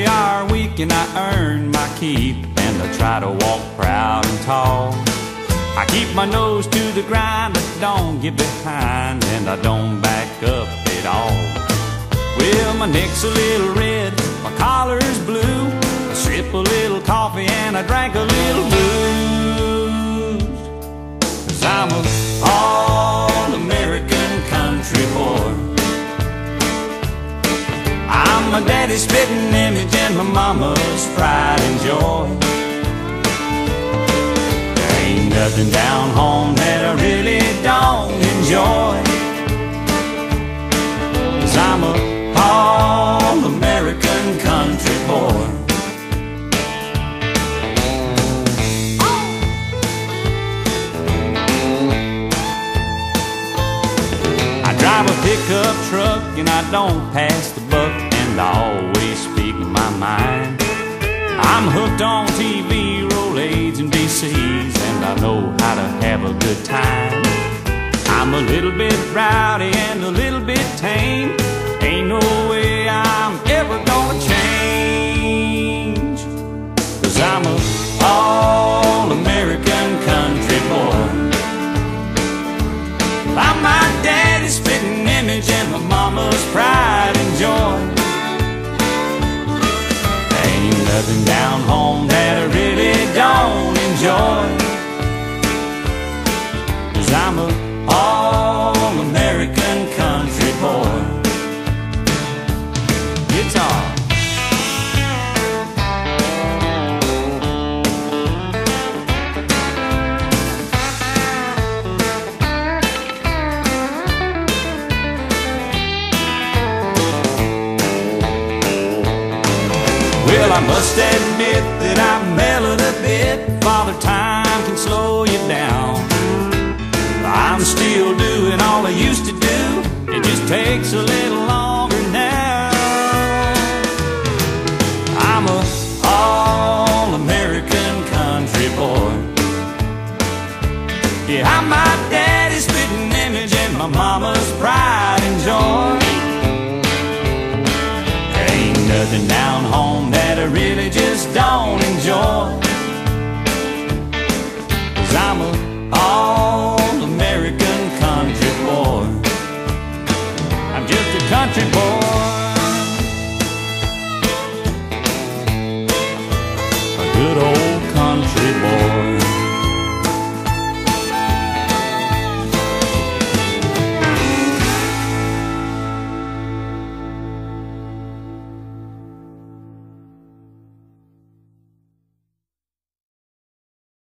40-hour week and I earn my keep, and I try to walk proud and tall. I keep my nose to the grind, but don't get behind, and I don't back up at all. Well, my neck's a little red, my collar's blue, I sip a little coffee and I drank a little blues. 'Cause I'm a all-American country boy. I'm my daddy's spitting image and my mama's pride and joy. There ain't nothing down home that I really don't enjoy. 'Cause I'm a all-American country boy. I drive a pickup truck and I don't pass the buck, and I always speak my mind. I'm hooked on TV, Rolaids and VCs, and I know how to have a good time. I'm a little bit rowdy and a little bit tame. Ain't no way I'm ever gonna change. 'Cause I'm a all-American country boy. I'm my daddy's spitting image and my mama's pride and joy. There ain't nothing down home that I really don't enjoy. 'Cause I'm a all-American country boy. Guitar. Well, I must admit that I'm mellowed a bit. Father Time can slow you down. I'm still doing all I used to do, it just takes a little longer now. I'm a all-American country boy. Yeah, I'm my daddy's spitting image and my mama's pride and joy. There ain't nothing down home that I really just don't enjoy. 'Cause I'm a all